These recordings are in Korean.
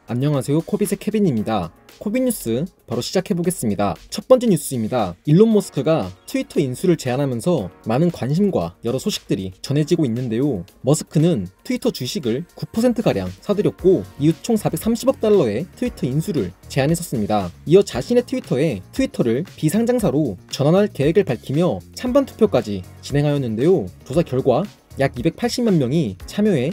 안녕하세요, 코빗의 케빈입니다. 코빗 뉴스 바로 시작해보겠습니다. 첫 번째 뉴스입니다. 일론 머스크가 트위터 인수를 제안하면서 많은 관심과 여러 소식들이 전해지고 있는데요. 머스크는 트위터 주식을 9%가량 사들였고 이후 총 430억 달러의 트위터 인수를 제안했었습니다. 이어 자신의 트위터에 트위터를 비상장사로 전환할 계획을 밝히며 찬반 투표까지 진행하였는데요. 조사 결과 약 280만 명이 참여해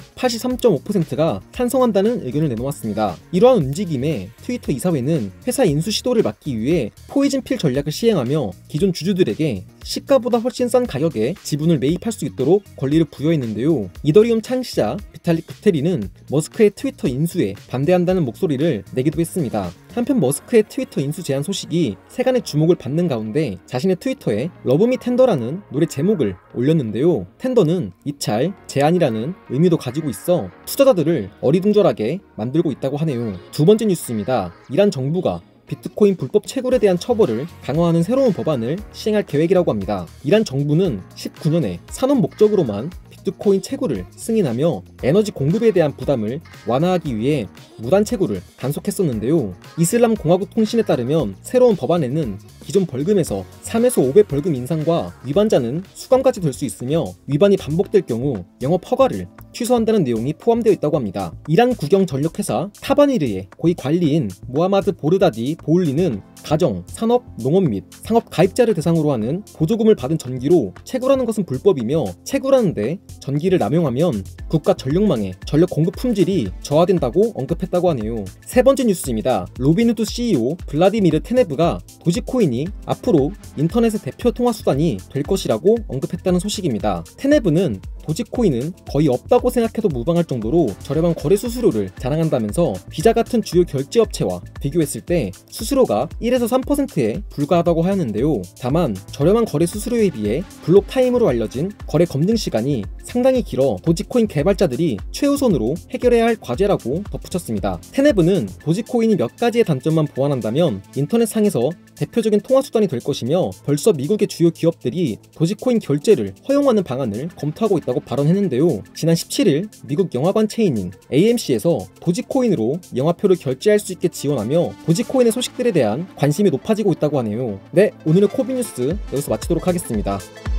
83.5%가 찬성한다는 의견을 내놓았습니다. 이러한 움직임에 트위터 이사회는 회사 인수 시도를 막기 위해 포이즌 필 전략을 시행하며 기존 주주들에게 시가보다 훨씬 싼 가격에 지분을 매입할 수 있도록 권리를 부여했는데요. 이더리움 창시자 비탈릭 부테린은 머스크의 트위터 인수에 반대한다는 목소리를 내기도 했습니다. 한편 머스크의 트위터 인수 제안 소식이 세간의 주목을 받는 가운데 자신의 트위터에 러브 미 텐더라는 노래 제목을 올렸는데요. 텐더는 입찰, 제안이라는 의미도 가지고 있어 투자자들을 어리둥절하게 만들고 있다고 하네요. 두 번째 뉴스입니다. 이란 정부가 비트코인 불법 채굴에 대한 처벌을 강화하는 새로운 법안을 시행할 계획이라고 합니다. 이란 정부는 19년에 산업 목적으로만 비트코인 채굴을 승인하며 에너지 공급에 대한 부담을 완화하기 위해 무단 채굴을 단속했었는데요. 이슬람 공화국 통신에 따르면 새로운 법안에는 기존 벌금에서 3에서 5배 벌금 인상과 위반자는 수감까지 될 수 있으며 위반이 반복될 경우 영업 허가를 취소한다는 내용이 포함되어 있다고 합니다. 이란 국영 전력회사 타바니르의 고위 관리인 모하마드 보르다디 보울리는 가정, 산업, 농업 및 상업 가입자를 대상으로 하는 보조금을 받은 전기로 채굴하는 것은 불법이며 채굴하는데 전기를 남용하면 국가 전력망의 전력 공급 품질이 저하된다고 언급했다고 하네요. 세 번째 뉴스입니다. 로빈후드 CEO 블라디미르 테네브가 도지코인이 앞으로 인터넷의 대표 통화 수단이 될 것이라고 언급했다는 소식입니다. 테네브는 도지코인은 거의 없다고 생각해도 무방할 정도로 저렴한 거래 수수료를 자랑한다면서 비자 같은 주요 결제업체와 비교했을 때 수수료가 1에서 3%에 불과하다고 하였는데요. 다만 저렴한 거래 수수료에 비해 블록 타임으로 알려진 거래 검증 시간이 상당히 길어 도지코인 개발자들이 최우선으로 해결해야 할 과제라고 덧붙였습니다. 테네브는 도지코인이 몇 가지의 단점만 보완한다면 인터넷상에서 대표적인 통화수단이 될 것이며 벌써 미국의 주요 기업들이 도지코인 결제를 허용하는 방안을 검토하고 있다고 발언했는데요. 지난 17일 미국 영화관 체인인 AMC에서 도지코인으로 영화표를 결제할 수 있게 지원하며 도지코인의 소식들에 대한 관심이 높아지고 있다고 하네요. 네, 오늘의 코빗 뉴스 여기서 마치도록 하겠습니다.